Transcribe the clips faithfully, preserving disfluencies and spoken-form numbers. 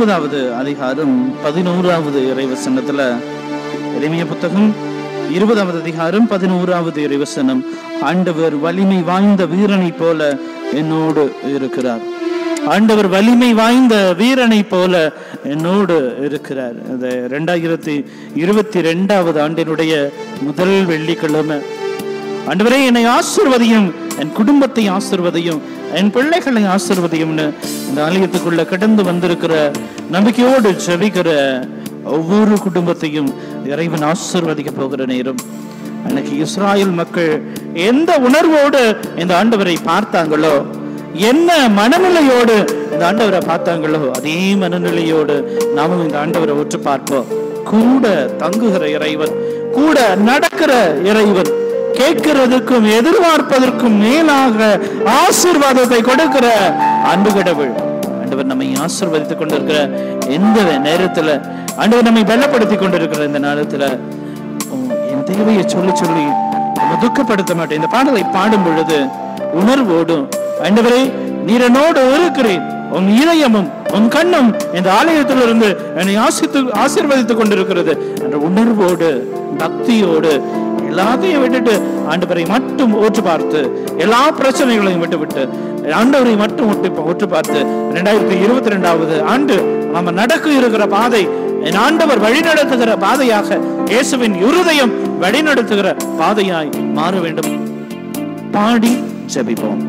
இருபதாவது அதிகாரம் பதினோராவது இறைவசனத்துல, எரேமியா புத்தகம் இருபதாவது அதிகாரம் பதினோராவது இறைவசனம், ஆண்டவர் வலிமை வாய்ந்த வீரனை போல என்னோடு இருக்கிறார். ஆண்டவர் வலிமை வாய்ந்த வீரனை போல என்னோடு இருக்கிறார். இந்த இரண்டாயிரத்தி இருபத்தி ரெண்டாவது ஆண்டினுடைய முதல் வெள்ளிக்கிழமை. ஆண்டவரே, என்னை ஆசீர்வதியும், என் குடும்பத்தை ஆசீர்வதியும், என் பிள்ளைகளை ஆசீர்வதியும்னு இந்த ஆலயத்துக்குள்ள கடந்து வந்திருக்கிற நம்பிக்கையோடு ஜெபிக்கிற ஒவ்வொரு குடும்பத்தையும் இறைவன் ஆசீர்வதிக்க போகிற நேரம். அன்னைக்கு இஸ்ராயல் மக்கள் எந்த உணர்வோடு இந்த ஆண்டவரை பார்த்தாங்களோ, என்ன மனநிலையோடு இந்த ஆண்டவரை பார்த்தாங்களோ, அதே மனநிலையோடு நாமும் இந்த ஆண்டவரை உற்று பார்ப்போம். கூட தங்குகிற இறைவன், கூட நடக்கிற இறைவன், கேட்கிறதுக்கும் எதிர்பார்ப்பதற்கும் மேலாக ஆசீர்வாதத்தை கொடுக்கிற அன்பு கடவுள். ஆண்டவர் நம்மை ஆசீர்வதித்துக் கொண்டிருக்கிற எந்த நேரத்துல, ஆண்டவர் நம்மை பலப்படுத்தி கொண்டிருக்கிற இந்த நேரத்துல என் தேவையை சொல்லி சொல்லி நம்ம துக்கப்படுத்த மாட்டேன். இந்த பாடலை பாடும் பொழுது உணர்வோடும், ஆண்டவரே நீர் என்னோடு இருக்கிறேன், உன் இதயமும் உன் கண்ணும் இந்த ஆலயத்திலிருந்து என்னை ஆசித்து ஆசீர்வதித்துக் கொண்டிருக்கிறது என்ற உணர்வோடு பக்தியோடு எல்லாத்தையும் விட்டுட்டு ஆண்டவரை மட்டும் ஊற்று பார்த்து, எல்லா பிரச்சனைகளையும் விட்டு விட்டு ஆண்டவரை மட்டும் ஊற்று பார்த்து, இரண்டாயிரத்தி இருபத்தி ரெண்டாவது ஆண்டு நம்ம நடக்க இருக்கிற பாதை என் ஆண்டவர் வழிநடத்துகிற பாதையாக, இயேசுவின் இருதயம் வழிநடத்துகிற பாதையாய் மாற வேண்டும். பாடி ஜெபிப்போம்.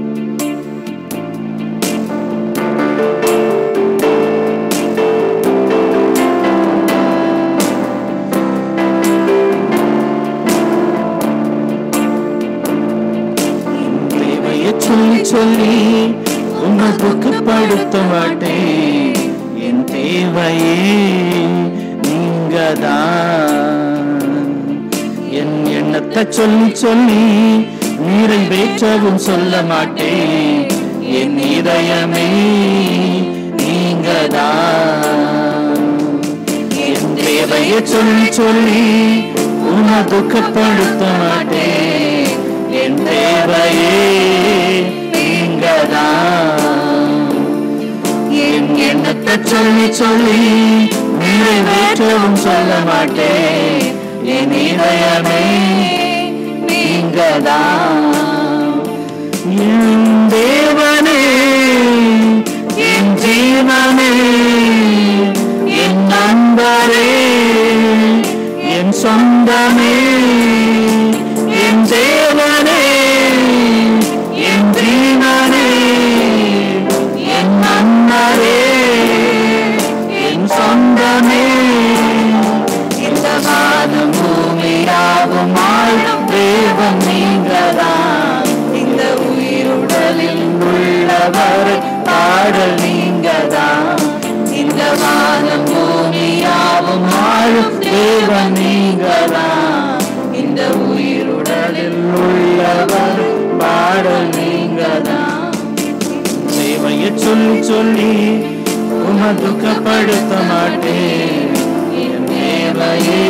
சொல்லி சொல்லி உன்னை துக்கப்படுத்த மாட்டேன், என் தேவையே நீங்கதான். என் எண்ணத்தை சொல்லி சொல்லி நிறைவேற்றவும் சொல்ல மாட்டேன், என் இதயமே நீங்கதான். என் தேவையை சொல்லி சொல்லி உன்னை துக்கப்படுத்த மாட்டேன், என் தேவையே நீங்கதான். என் எண்ணத்தை சொல்லி சொல்லி நிறைவேற்றவும் சொல்ல மாட்டேன், என் இதயமே நீங்கதான். என் தேவனே, என் ஜீவனே, என் நண்பரே, என் சொந்தமே, என் தேவனே, என் ஜீவனே, என் நண்பரே, என் சொந்தமே. இந்த வானம் பூமியாகும் ஆளும் தேவன் நீங்கதான். இந்த உயிருடலில் உள்ளவர் பாடல் நீங்கதான். இந்த வானம் பூமியாகும் ஆளும் தேவன் நீங்கதான். இந்த உயிருடலில் உள்ளவர் பாடல் நீங்கதான். தேவையை சொல்லி சொல்லி உம்மை துக்கப்படுத்த மாட்டேன், என் தேவையே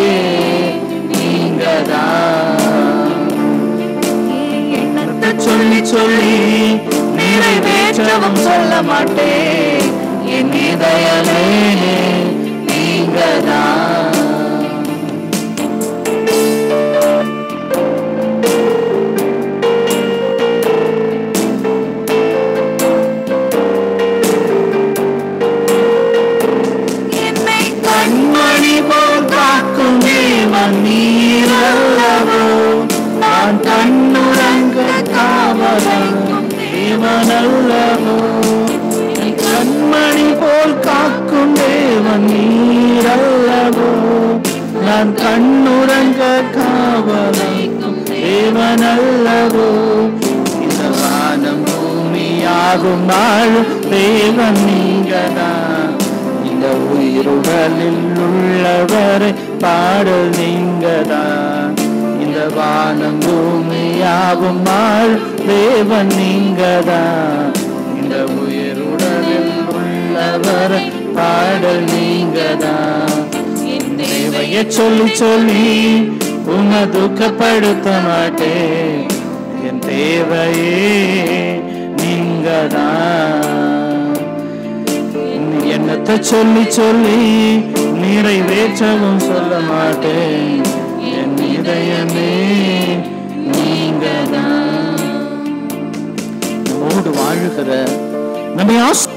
நீங்கதான். எண்ணத்தை சொல்லி சொல்லி நிறைவேற்றவும் சொல்ல மாட்டேன், என் இதயமே நீங்கதான். கண்மணி போல் காக்கும் தேவன் நீரல்லவோ, நான் கண்ணுறங்க காவலும் தேவனல்லவோ. கண்மணி போல் காக்கும் தேவன் நீரல்லவோ, நான் கண்ணுறங்க காவலும் தேவனல்லவோ. இந்த வானம் பூமியாகும் நாளும் தேவன் நீங்கதான். இந்த உயிருடலில் உள்ளவரை பாடல் நீங்கதான். இந்த வானம் பூமியாகும் நாள் தேவன் நீங்கதான். இந்த உயிருடலில் உள்ளவரை பாடல் நீங்கதான். தேவையை சொல்லி சொல்லி உம்மை துக்கப்படுத்த மாட்டேன், என் தேவையே நீங்கதான். என்னத்தை சொல்லி சொல்லி நிறைவேற்றவும் சொல்ல மாட்டேன். என் இதயமே நீங்கதான். நம்மோடு வாழுகிற, நம்மை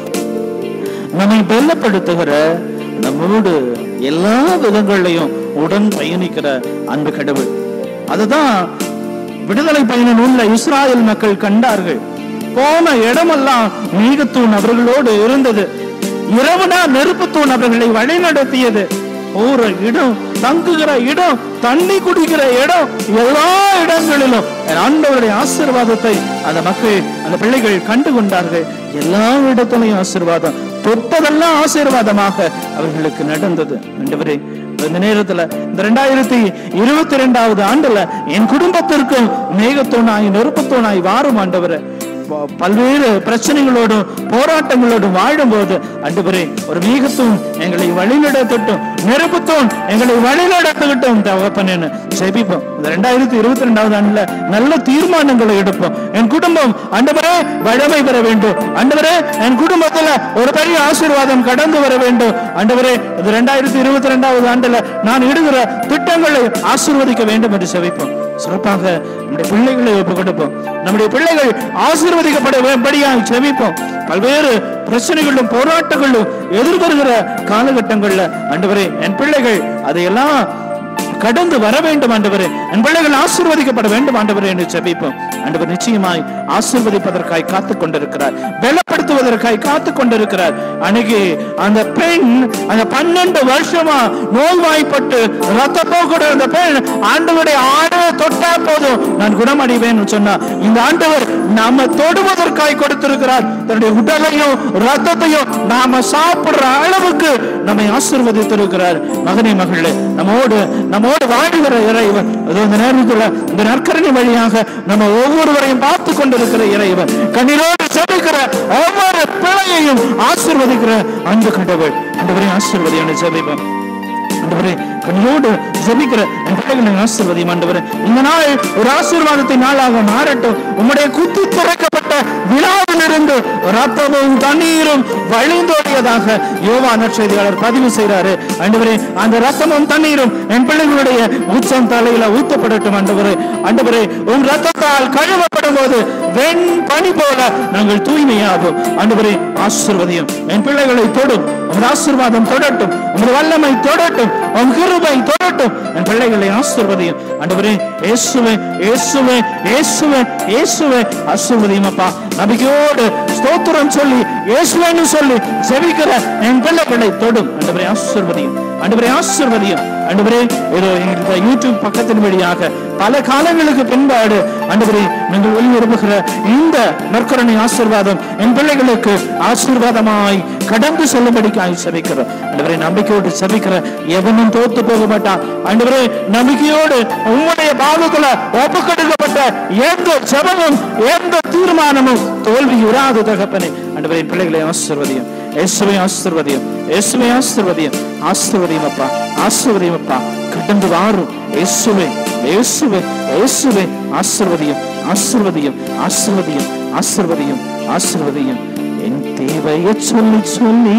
நம்மை பலப்படுத்துகிற, நம்மோடு எல்லா விதங்களையும் உடன் பயணிக்கிற அன்பு கடவுள். அதுதான் விடுதலை பயண நூல்ல இஸ்ராயல் மக்கள் கண்டார்கள். போன இடமெல்லாம் மேகத்தூண் அவர்களோடு இருந்தது. இரவுனா நெருப்புத்தூண் அவர்களை வழி நடத்தியது. போற இடம், தங்குகிற இடம், தண்ணி குடிக்கிற இடம், எல்லா இடங்களிலும் ஆண்டவருடைய ஆசீர்வாதத்தை அந்த மக்கள், அந்த பிள்ளைகள் கண்டு கொண்டார்கள். எல்லா இடத்திலையும் ஆசீர்வாதம், தொட்டதெல்லாம் ஆசீர்வாதமாக அவர்களுக்கு நடந்தது. ஆண்டவரே, இந்த நேரத்துல இந்த இரண்டாயிரத்தி இருபத்தி இரண்டாவது ஆண்டுல என் குடும்பத்திற்கும் மேகத்தூணாய் நெருப்புத்தூணாய் வாரும் ஆண்டவரே. பல்வேறு பிரச்சனைகளோடும் போராட்டங்களோடும் வாழும் போது ஆண்டவரே, ஒரு மேகத்தூண் எங்களை வழிநடத்தட்டும், நெருப்புத்தூண் எங்களை வழிநடத்தட்டும் தகப்பனேன்னு ஜெபிப்போம். இந்த இரண்டாயிரத்தி இருபத்தி ரெண்டாவது ஆண்டுல நல்ல தீர்மானங்களை எடுப்போம். என் குடும்பம் ஆண்டவரே வளமை பெற வேண்டும். ஆண்டவரே, என் குடும்பத்துல ஒரு பெரிய ஆசீர்வாதம் கடந்து வர வேண்டும். ஆண்டவரே, இந்த இரண்டாயிரத்தி இருபத்தி ரெண்டாவது ஆண்டுல நான் இடுகிற திட்டங்களை ஆசீர்வதிக்க வேண்டும் என்று ஜெபிப்போம். சிறப்பாக நம்முடைய பிள்ளைகளை ஒப்புக் கொடுப்போம். நம்முடைய பிள்ளைகள் ஆசீர்வதிக்கப்படபடியாக ஜெபிப்போம். பல்வேறு பிரச்சனைகளும் போராட்டங்களும் எதிர்வருகிற காலகட்டங்கள்ல ஆண்டவரே, என் பிள்ளைகள் அதையெல்லாம் கடந்து வர வேண்டும். ஆண்டவரே, என் பிள்ளைகள் ஆசீர்வதிக்கப்பட வேண்டும் ஆண்டவரே என்று ஜெபிப்போம். ஆண்டவர் நிச்சயமாய் ஆசீர்வதிப்பதற்காய் காத்துக் கொண்டிருக்கிறார், பலப்படுத்துவதற்காய் காத்துக் கொண்டிருக்கிறார். அன்னைக்கு அந்த பெண், அந்த பன்னெண்டு வருஷமா நோய்வாய்ப்பட்டு ரத்த போக்குற அந்த பெண் ஆண்டவருடைய ஆடை தொட்டா போதும் நான் குணமடைவேன் சொன்னா, இந்த ஆண்டவர் நாம தொடுவதற்காய் கொடுத்திருக்கிறார். தன்னுடைய உடலையும் ரத்தத்தையும் நாம சாப்பிடுற அளவுக்கு நம்மை ஆசீர்வதித்திருக்கிறார். மகனே, மகளே, நம்மோடு நம்மோடு வாழுகிற இறைவன், இந்த நேரத்தில் இந்த நற்கரணை வழியாக நம்ம ஒவ்வொருவரையும் பார்த்து கொண்டிருக்கிற இறைவன், கண்ணீரோடு ஜெபிக்கிற ஒவ்வொரு பிள்ளையையும் ஆசீர்வதிக்கிற அந்த கடவுள். ஆண்டவரே, ஆசீர்வதியான ஜெபிப்போம். ஆண்டவரே, கண்ணீரோடு ஜெபிக்கிற என் பிள்ளைகளை ஆசீர்வதியும் ஆண்டவரே. இந்த நாள் ஒரு ஆசீர்வாதத்தின் நாளாக மாறட்டும். உம்முடைய குத்தி திறக்கப்பட்ட விழாவிலிருந்து ரத்தமும் தண்ணீரும் வழிந்தோடியதாக யோவான் நற்செய்தியாளர் பதிவு செய்கிறாரு. ஆண்டவரே, அந்த ரத்தமும் தண்ணீரும் என் பிள்ளைகளுடைய உச்சம் தலையில ஊத்தப்படட்டும் ஆண்டவரே. ஆண்டவரே, உன் ரத்தத்தால் கழுவப்படும் போது வெண் பனி போல நாங்கள் தூய்மையாகும். ஆண்டவரே, ஆசீர்வதியும் என் பிள்ளைகளை தொடும். உமது ஆசீர்வாதம் தொடட்டும், உமது வல்லமை தொடட்டும், உன் கிருபை தொடட்டும். என் பிள்ளைகளை ஆசீர்வதியும் ஆண்டவரே. இயேசுவே, இயேசுவே, இயேசுவே, இயேசுவே, ஆசீர்வதியும் அப்பா. நபிக்கையோடு ஸ்தோத்திரம் சொல்லி இயேசுவேன்னு சொல்லி ஜெபிக்கிற என் பிள்ளைகளை தொடும் ஆண்டவரே. ஆசீர்வதியும் ஆண்டவரே, ஆசீர்வதியும் ஆண்டவரே. ஏதோ எங்க யூடியூப் பக்கத்தின் வழியாக பல காலங்களுக்கு பின்பாடு ஆண்டவரே நீங்கள் ஒளிபரப்புகிற இந்த நற்கருணை ஆசீர்வாதம் என் பிள்ளைகளுக்கு ஆசீர்வாதமாய் கடந்து செல்லும்படிக்காய் ஜெபிக்கிறோம் ஆண்டவரே. நம்பிக்கையோடு ஜெபிக்கிற எவனும் தோத்து போக மாட்டான் ஆண்டவரே. நம்பிக்கையோடு உம்முடைய பாவத்துல ஒப்புக்கொடுக்கப்பட்ட எந்த ஜெபமும் எந்த தீர்மானமும் தோல்வி உறாது தகப்பனே. ஆண்டவரே, பிள்ளைகளை ஆசீர்வதியும். இயேசுவே, ஆசீர்வதியும். இயேசுவே, ஆசீர்வதியும். ஆசீர்வதியும் அப்பா, ஆசீர்வதியும் அப்பா. கடந்து வாரும் இயேசுவே, இயேசுவே, இயேசுவே, ஆசீர்வதியும், ஆசீர்வதியும், ஆசீர்வதியும், ஆசீர்வதியும், ஆசீர்வதியும். என் தேவையை சொல்லி சொல்லி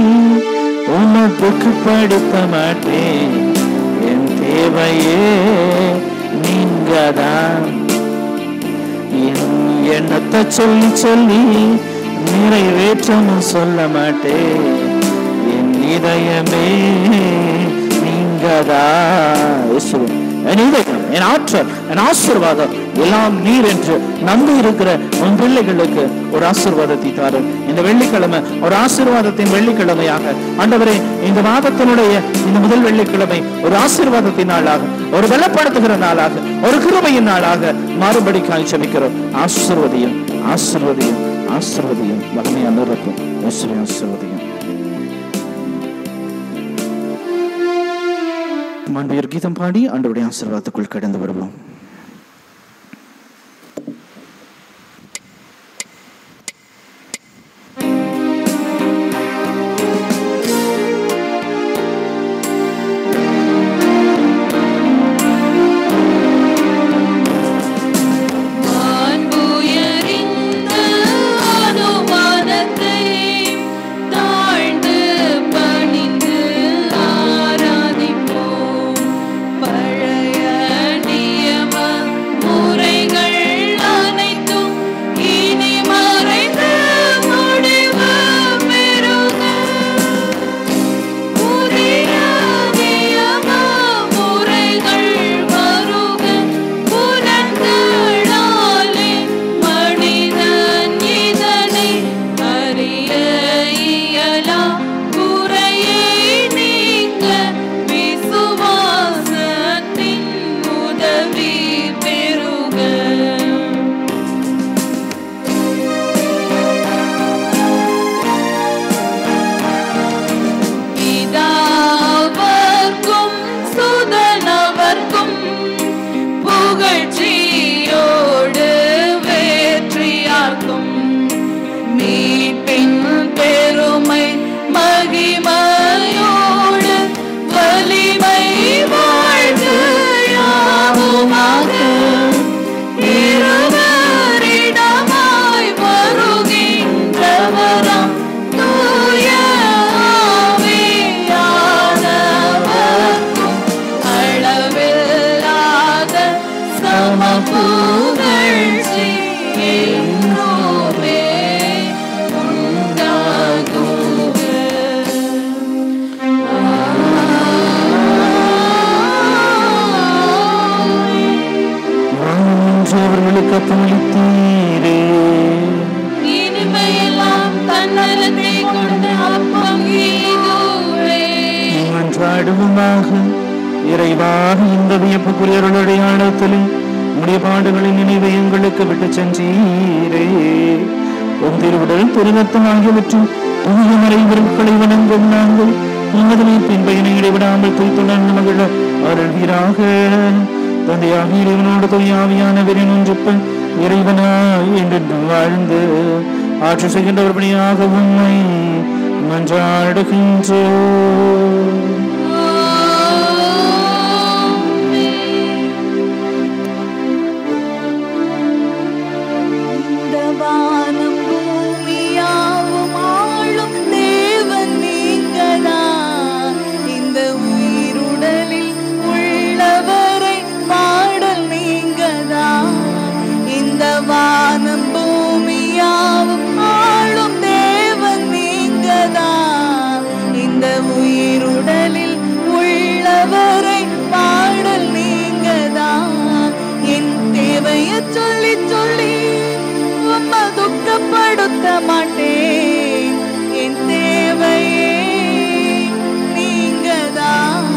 உனக்கு படுத்த மாட்டேன். என் தேவையே நீங்கதான். என் எண்ணத்தை சொல்லி சொல்லி நிறைவேற்றணும் சொல்ல மாட்டேன். என் இதயமே நீங்கதான். என் இதயம், என் ஆற்றல், என் ஆசீர்வாதம் எல்லாம் நீர் என்று நம்பி இருக்கிற உன் பிள்ளைகளுக்கு ஒரு ஆசீர்வாதத்தை தாரும். இந்த வெள்ளிக்கிழமை ஒரு ஆசீர்வாதத்தின் வெள்ளிக்கிழமையாக ஆண்டவரே, இந்த மாதத்தினுடைய இந்த முதல் வெள்ளிக்கிழமை ஒரு ஆசீர்வாதத்தின் நாளாக, ஒரு பலப்படுத்துகிற நாளாக, ஒரு கிருபையின் நாளாக மாறுபடி காய்ச்சபிக்கிறோம். ஆசீர்வதியும், ஆசீர்வதியும், ஆசீர்வதியும். வலிமையான இருக்கும் ஆசீர்வதியும். மாண்புயர் கீதம் பாடி ஆண்டவருடைய ஆசீர்வாதத்துக்குள் கடந்து வருவோம். தாழ்ந்து புகழ்ச்சி என்றுமே உண்டாகுக. அவர்களுக்கு அப்பமளித்தீரே, இனிமையெல்லாம் தன்னலத்தை கொண்டு அப்பம் ஈதுவே. மன்றாடுவோமாக. இறைவாக இந்த வியப்புக்குரிய அருளடையாளத்தில் உடைய பாடுகளின் நினைவை எங்களுக்கு விட்டு சென்றீரே. உன் திருவுடல் திருநத்தம் ஆகியவற்றும் தூய மறை பொருட்களை வணங்கும் நாங்கள் உமது மீட்பின் பயனை இடைவிடாமல் தூய்த்துடன் மகிழ அருள்வீராக. தந்தையாக இறைவனோடு தூயாவியானவரின் ஒன்றுப்பன் இறைவனாய் என்று வாழ்ந்து ஆட்சி செய்கின்றவர்களாக உண்மை மன்றாடுகின்றோம். சொல்லி சொல்லி உம்ம துக்கப்படுத்த மாட்டேன். என் தேவையே நீங்கதான்.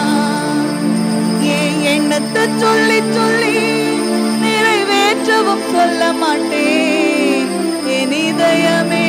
என் எண்ணத்தை சொல்லி சொல்லி நிறைவேற்றவும் சொல்ல மாட்டேன். என் இதயமே